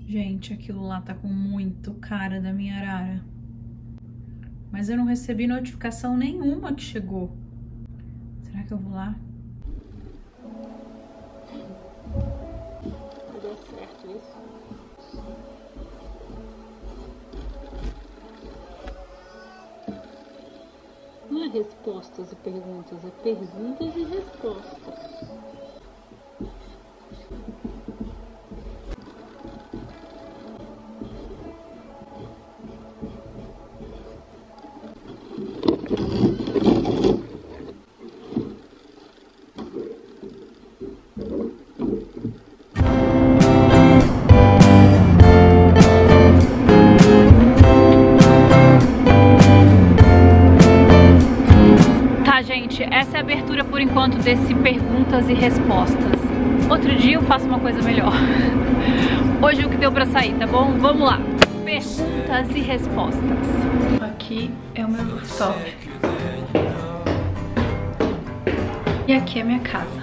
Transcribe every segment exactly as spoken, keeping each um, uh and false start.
Gente, aquilo lá tá com muito cara da minha arara. Mas eu não recebi notificação nenhuma que chegou. Será que eu vou lá? Vai dar certo isso. Não é respostas e perguntas, é perguntas e respostas. Essa é a abertura por enquanto desse perguntas e respostas. Outro dia eu faço uma coisa melhor. Hoje é o que deu pra sair, tá bom? Vamos lá. Perguntas e respostas. Aqui é o meu rooftop. E aqui é a minha casa.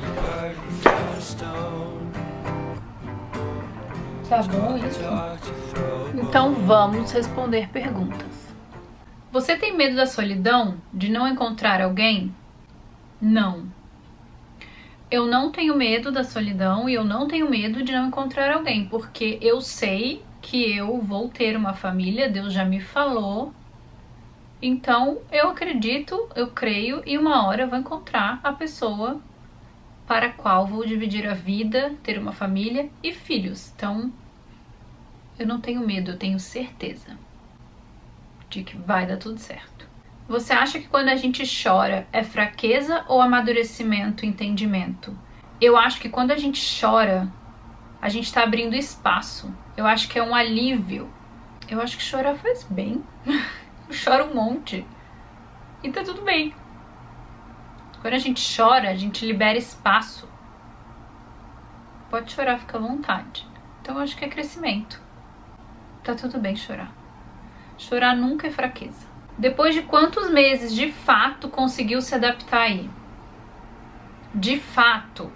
Tá bom isso? Então vamos responder perguntas. Você tem medo da solidão? De não encontrar alguém? Não. Eu não tenho medo da solidão e eu não tenho medo de não encontrar alguém, porque eu sei que eu vou ter uma família, Deus já me falou. Então eu acredito, eu creio e uma hora eu vou encontrar a pessoa para a qual vou dividir a vida, ter uma família e filhos. Então eu não tenho medo, eu tenho certeza de que vai dar tudo certo. Você acha que quando a gente chora é fraqueza ou amadurecimento, entendimento? Eu acho que quando a gente chora, a gente tá abrindo espaço. Eu acho que é um alívio. Eu acho que chorar faz bem. Eu choro um monte. E tá tudo bem. Quando a gente chora, a gente libera espaço. Pode chorar, fica à vontade. Então eu acho que é crescimento. Tá tudo bem chorar. Chorar nunca é fraqueza. Depois de quantos meses, de fato, conseguiu se adaptar aí? De fato.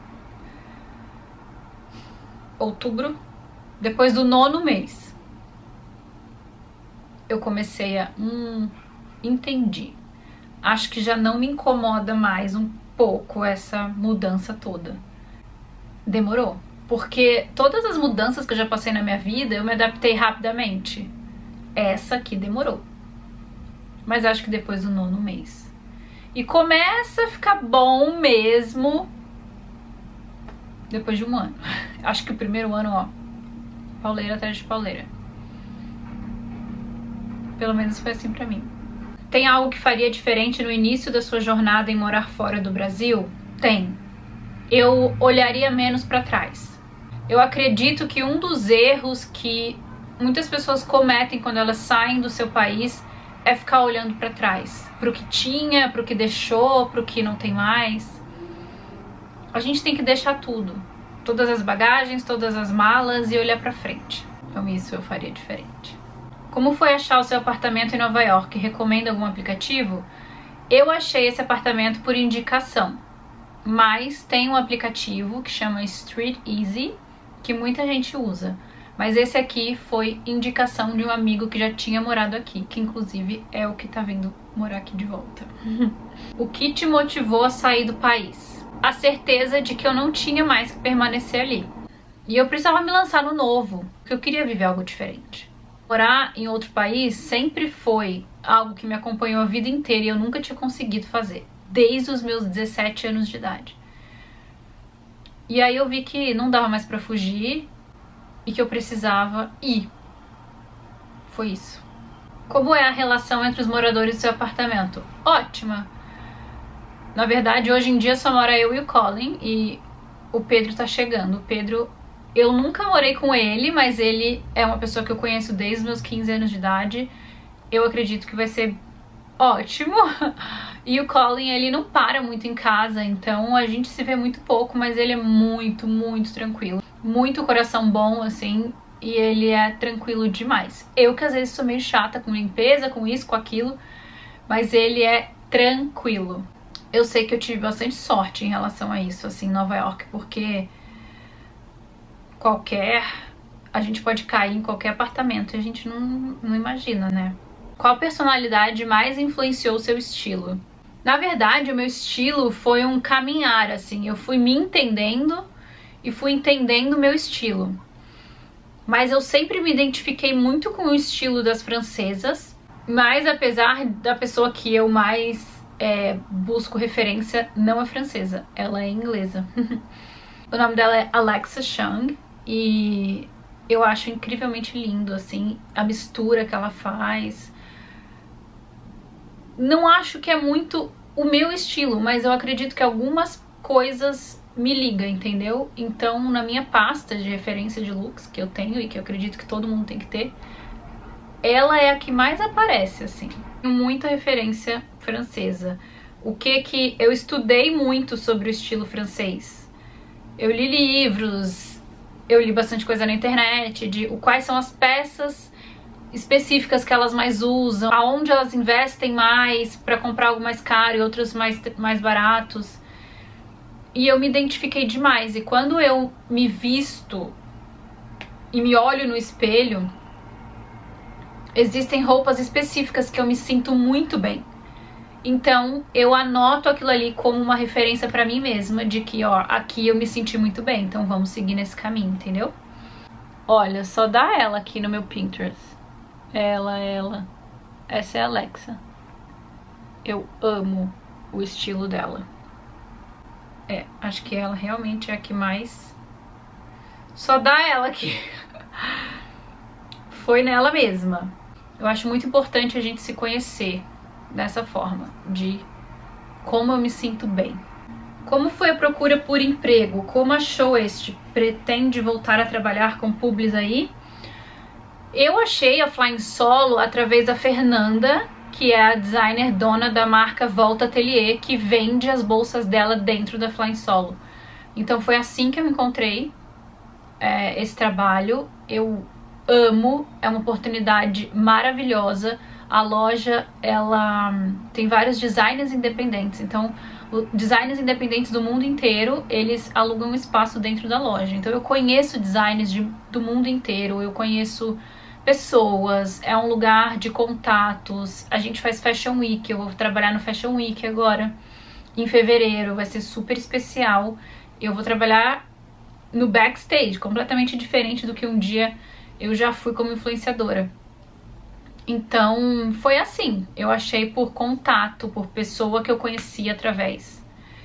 Outubro. Depois do nono mês. Eu comecei a... Hum, entendi. Acho que já não me incomoda mais um pouco essa mudança toda. Demorou. Porque todas as mudanças que eu já passei na minha vida, eu me adaptei rapidamente. Essa aqui demorou. Mas acho que depois do nono mês. E começa a ficar bom mesmo depois de um ano. Acho que o primeiro ano, ó, pauleira atrás de pauleira. Pelo menos foi assim pra mim. Tem algo que faria diferente no início da sua jornada em morar fora do Brasil? Tem. Eu olharia menos pra trás. Eu acredito que um dos erros que muitas pessoas cometem quando elas saem do seu país é ficar olhando pra trás, pro que tinha, pro que deixou, pro que não tem mais. A gente tem que deixar tudo, todas as bagagens, todas as malas e olhar pra frente. Então isso eu faria diferente. Como foi achar o seu apartamento em Nova York? Recomenda algum aplicativo? Eu achei esse apartamento por indicação, mas tem um aplicativo que chama Street Easy, que muita gente usa. Mas esse aqui foi indicação de um amigo que já tinha morado aqui, que inclusive é o que tá vindo morar aqui de volta. O que te motivou a sair do país? A certeza de que eu não tinha mais que permanecer ali. E eu precisava me lançar no novo, porque eu queria viver algo diferente. Morar em outro país sempre foi algo que me acompanhou a vida inteira e eu nunca tinha conseguido fazer, desde os meus dezessete anos de idade. E aí eu vi que não dava mais pra fugir, e que eu precisava ir. Foi isso. Como é a relação entre os moradores do seu apartamento? Ótima. Na verdade, hoje em dia só mora eu e o Colin, e o Pedro tá chegando. O Pedro, eu nunca morei com ele, mas ele é uma pessoa que eu conheço desde os meus quinze anos de idade. Eu acredito que vai ser ótimo. E o Colin, ele não para muito em casa, então a gente se vê muito pouco, mas ele é muito, muito tranquilo. Muito coração bom, assim, e ele é tranquilo demais. Eu que às vezes sou meio chata com limpeza, com isso, com aquilo, mas ele é tranquilo. Eu sei que eu tive bastante sorte em relação a isso, assim, em Nova York, porque qualquer a gente pode cair em qualquer apartamento e a gente não, não imagina, né? Qual personalidade mais influenciou o seu estilo? Na verdade, o meu estilo foi um caminhar, assim. Eu fui me entendendo e fui entendendo o meu estilo. Mas eu sempre me identifiquei muito com o estilo das francesas. Mas apesar da pessoa que eu mais é, busco referência, não é francesa. Ela é inglesa. O nome dela é Alexa Chung. E eu acho incrivelmente lindo, assim, a mistura que ela faz. Não acho que é muito o meu estilo, mas eu acredito que algumas coisas me ligam, entendeu? Então, na minha pasta de referência de looks que eu tenho e que eu acredito que todo mundo tem que ter, ela é a que mais aparece, assim. Muita referência francesa. O que que eu estudei muito sobre o estilo francês? Eu li livros, eu li bastante coisa na internet de quais são as peças específicas que elas mais usam, aonde elas investem mais para comprar algo mais caro e outros mais, mais baratos. E eu me identifiquei demais. E quando eu me visto e me olho no espelho, existem roupas específicas que eu me sinto muito bem. Então eu anoto aquilo ali como uma referência para mim mesma, de que, ó, aqui eu me senti muito bem, então vamos seguir nesse caminho, entendeu? Olha, só dá ela aqui no meu Pinterest. Ela, ela. Essa é a Alexa. Eu amo o estilo dela. É, acho que ela realmente é a que mais... Só dá ela aqui. Foi nela mesma. Eu acho muito importante a gente se conhecer dessa forma, de como eu me sinto bem. Como foi a procura por emprego? Como achou este? Pretende voltar a trabalhar com publis aí? Eu achei a Flying Solo através da Fernanda, que é a designer dona da marca Volta Atelier, que vende as bolsas dela dentro da Flying Solo. Então foi assim que eu encontrei é, esse trabalho. Eu amo, é uma oportunidade maravilhosa. A loja, ela tem vários designers independentes, então designers independentes do mundo inteiro, eles alugam espaço dentro da loja. Então eu conheço designers de, do mundo inteiro, eu conheço pessoas, é um lugar de contatos. A gente faz Fashion Week, eu vou trabalhar no Fashion Week agora, em fevereiro, vai ser super especial. Eu vou trabalhar no backstage, completamente diferente do que um dia eu já fui como influenciadora. Então, foi assim, eu achei por contato, por pessoa que eu conhecia através.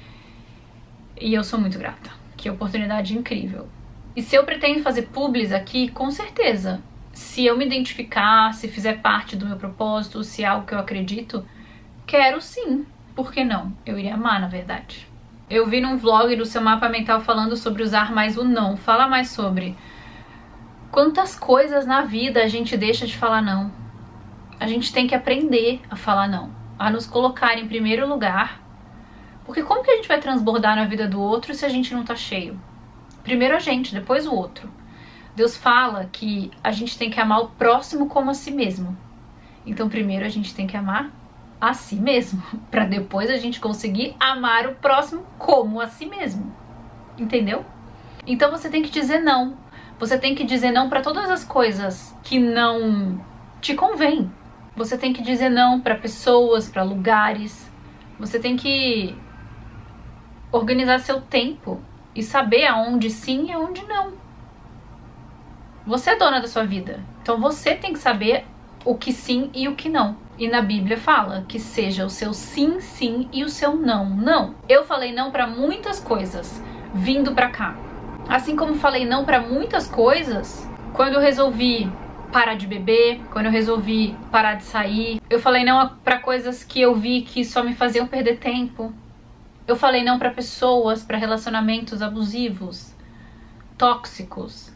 E eu sou muito grata, que oportunidade incrível. E se eu pretendo fazer publis aqui, com certeza. Se eu me identificar, se fizer parte do meu propósito, se é algo que eu acredito, quero sim. Por que não? Eu iria amar, na verdade. Eu vi num vlog do Seu Mapa Mental falando sobre usar mais o não. Fala mais sobre quantas coisas na vida a gente deixa de falar não. A gente tem que aprender a falar não, a nos colocar em primeiro lugar. Porque como que a gente vai transbordar na vida do outro se a gente não tá cheio? Primeiro a gente, depois o outro. Deus fala que a gente tem que amar o próximo como a si mesmo. Então primeiro a gente tem que amar a si mesmo, para depois a gente conseguir amar o próximo como a si mesmo. Entendeu? Então você tem que dizer não. Você tem que dizer não para todas as coisas que não te convêm. Você tem que dizer não para pessoas, para lugares. Você tem que organizar seu tempo e saber aonde sim e aonde não. Você é dona da sua vida, então você tem que saber o que sim e o que não. E na Bíblia fala que seja o seu sim, sim e o seu não, não. Eu falei não para muitas coisas vindo pra cá. Assim como falei não para muitas coisas quando eu resolvi parar de beber, quando eu resolvi parar de sair. Eu falei não para coisas que eu vi que só me faziam perder tempo. Eu falei não para pessoas, para relacionamentos abusivos, tóxicos.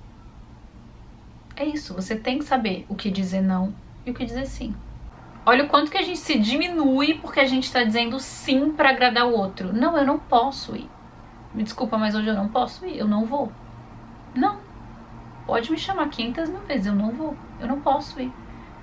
É isso, você tem que saber o que dizer não e o que dizer sim. Olha o quanto que a gente se diminui porque a gente tá dizendo sim para agradar o outro. Não, eu não posso ir. Me desculpa, mas hoje eu não posso ir, eu não vou. Não. Pode me chamar quinhentas mil vezes, eu não vou. Eu não posso ir.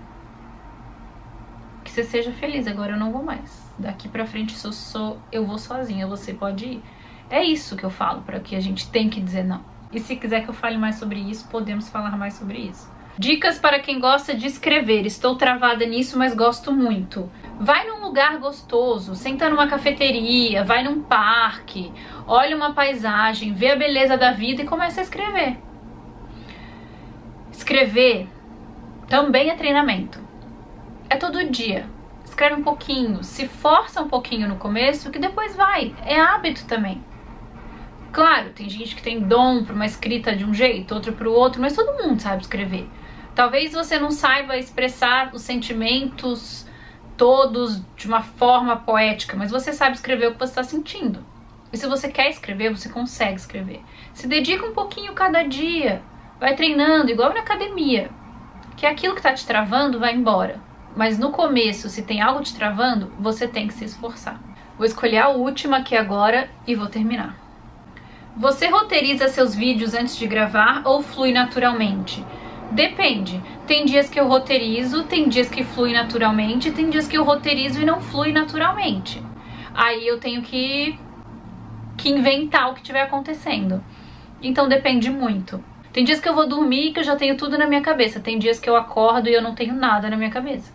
Que você seja feliz, agora eu não vou mais. Daqui pra frente eu, sou, eu vou sozinha, você pode ir. É isso que eu falo, para que a gente tem que dizer não. E se quiser que eu fale mais sobre isso, podemos falar mais sobre isso. Dicas para quem gosta de escrever. Estou travada nisso, mas gosto muito. Vai num lugar gostoso, senta numa cafeteria, vai num parque, olha uma paisagem, vê a beleza da vida e começa a escrever. Escrever também é treinamento. É todo dia. Escreve um pouquinho, se força um pouquinho no começo, que depois vai. É hábito também. Claro, tem gente que tem dom para uma escrita de um jeito, outro para o outro, mas todo mundo sabe escrever. Talvez você não saiba expressar os sentimentos todos de uma forma poética, mas você sabe escrever o que você está sentindo. E se você quer escrever, você consegue escrever. Se dedica um pouquinho cada dia, vai treinando, igual na academia, que aquilo que está te travando vai embora. Mas no começo, se tem algo te travando, você tem que se esforçar. Vou escolher a última aqui agora e vou terminar. Você roteiriza seus vídeos antes de gravar ou flui naturalmente? Depende. Tem dias que eu roteirizo, tem dias que flui naturalmente, tem dias que eu roteirizo e não flui naturalmente. Aí eu tenho que, que inventar o que estiver acontecendo. Então depende muito. Tem dias que eu vou dormir e que eu já tenho tudo na minha cabeça. Tem dias que eu acordo e eu não tenho nada na minha cabeça.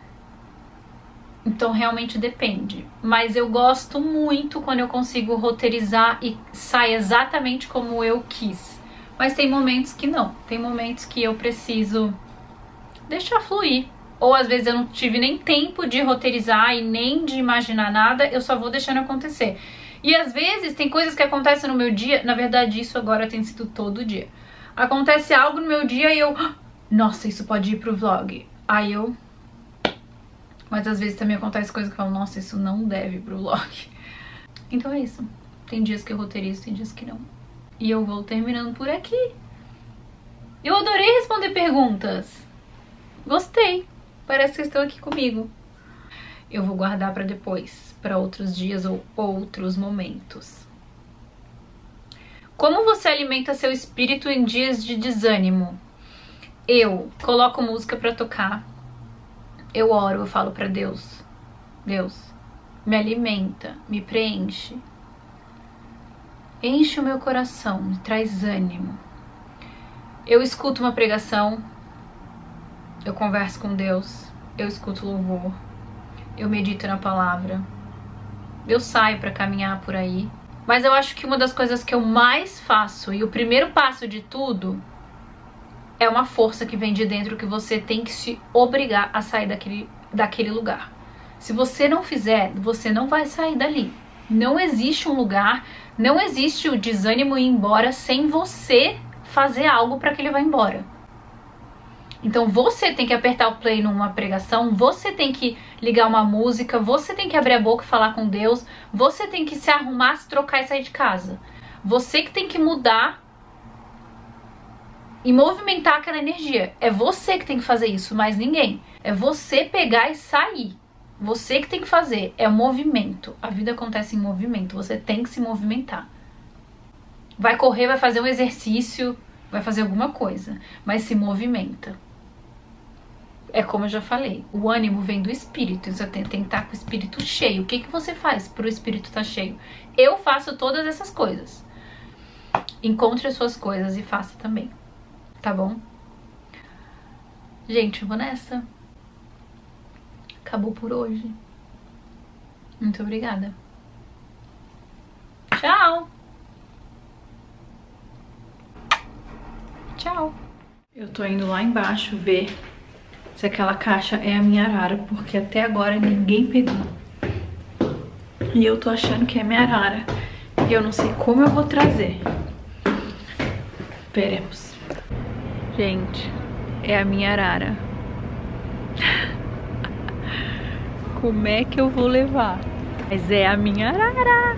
Então realmente depende. Mas eu gosto muito quando eu consigo roteirizar e sai exatamente como eu quis. Mas tem momentos que não. Tem momentos que eu preciso deixar fluir. Ou às vezes eu não tive nem tempo de roteirizar e nem de imaginar nada, eu só vou deixando acontecer. E às vezes tem coisas que acontecem no meu dia, na verdade isso agora tem sido todo dia. Acontece algo no meu dia e eu, nossa, isso pode ir pro vlog. Aí eu... Mas às vezes também acontece coisas que eu falo, nossa, isso não deve ir pro vlog. Então é isso. Tem dias que eu roteirizo, tem dias que não. E eu vou terminando por aqui. Eu adorei responder perguntas. Gostei. Parece que estão aqui comigo. Eu vou guardar para depois, para outros dias ou outros momentos. Como você alimenta seu espírito em dias de desânimo? Eu coloco música para tocar. Eu oro, eu falo para Deus. Deus, me alimenta, me preenche. Enche o meu coração, me traz ânimo. Eu escuto uma pregação, eu converso com Deus, eu escuto louvor, eu medito na palavra, eu saio para caminhar por aí. Mas eu acho que uma das coisas que eu mais faço, e o primeiro passo de tudo, é uma força que vem de dentro que você tem que se obrigar a sair daquele, daquele lugar. Se você não fizer, você não vai sair dali. Não existe um lugar, não existe o desânimo ir embora sem você fazer algo para que ele vá embora. Então você tem que apertar o play numa pregação, você tem que ligar uma música, você tem que abrir a boca e falar com Deus, você tem que se arrumar, se trocar e sair de casa. Você que tem que mudar e movimentar aquela energia. É você que tem que fazer isso, mais ninguém. É você pegar e sair. Você que tem que fazer, é o movimento. A vida acontece em movimento, você tem que se movimentar. Vai correr, vai fazer um exercício, vai fazer alguma coisa, mas se movimenta. É como eu já falei, o ânimo vem do espírito, você tem, tem que estar com o espírito cheio. O que, que você faz para o espírito estar cheio? Eu faço todas essas coisas. Encontre as suas coisas e faça também, tá bom? Gente, eu vou nessa. Acabou por hoje. Muito obrigada. Tchau! Tchau! Eu tô indo lá embaixo ver se aquela caixa é a minha arara, porque até agora ninguém pegou. E eu tô achando que é a minha arara. E eu não sei como eu vou trazer. Veremos. Gente, é a minha arara. Como é que eu vou levar? Mas é a minha arara.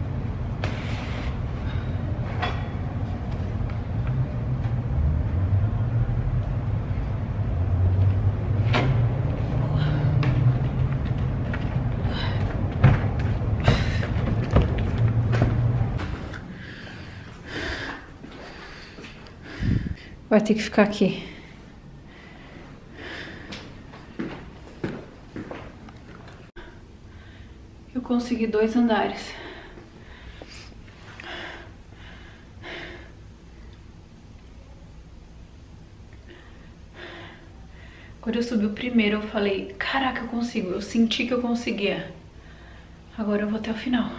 Vai ter que ficar aqui. Eu consegui dois andares. Quando eu subi o primeiro, eu falei, caraca, eu consigo. Eu senti que eu conseguia. Agora eu vou até o final.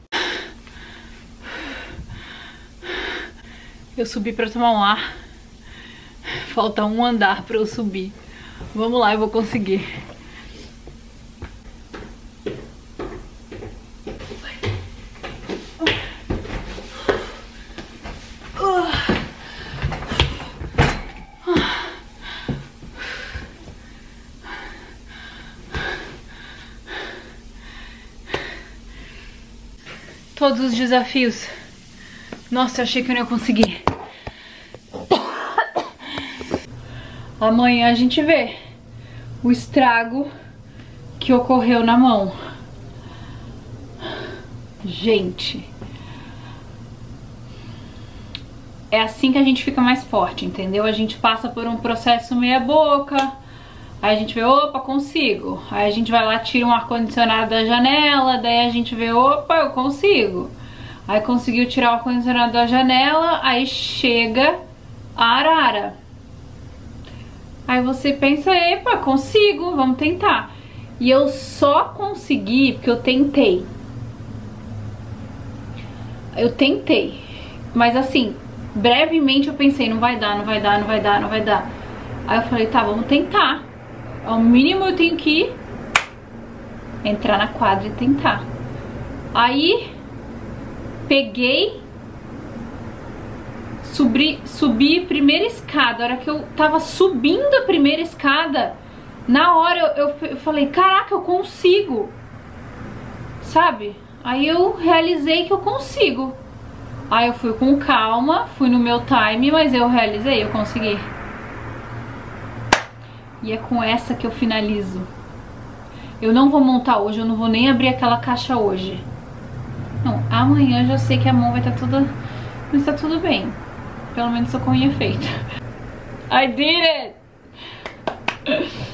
Eu subi pra tomar um ar. Falta um andar pra eu subir. Vamos lá, eu vou conseguir. Todos os desafios. Nossa, eu achei que eu não ia conseguir. Amanhã a gente vê o estrago que ocorreu na mão. Gente, é assim que a gente fica mais forte, entendeu? A gente passa por um processo meia boca, aí a gente vê, opa, consigo. Aí a gente vai lá, tira um ar-condicionado da janela, daí a gente vê, opa, eu consigo. Aí conseguiu tirar o ar-condicionado da janela, aí chega a arara. Aí você pensa, epa, consigo, vamos tentar. E eu só consegui porque eu tentei. Eu tentei. Mas assim, brevemente eu pensei, não vai dar, não vai dar, não vai dar, não vai dar. Aí eu falei, tá, vamos tentar. Ao mínimo eu tenho que entrar na quadra e tentar. Aí peguei, subi, subi a primeira escada. A hora que eu tava subindo a primeira escada, na hora eu, eu, eu falei, caraca, eu consigo, sabe? Aí eu realizei que eu consigo. Aí eu fui com calma, fui no meu time, mas eu realizei, eu consegui. E é com essa que eu finalizo. Eu não vou montar hoje, eu não vou nem abrir aquela caixa hoje. Não, amanhã eu já sei que a mão vai estar toda... Mas tá tudo bem. Pelo menos tô com a unha feita. I did it!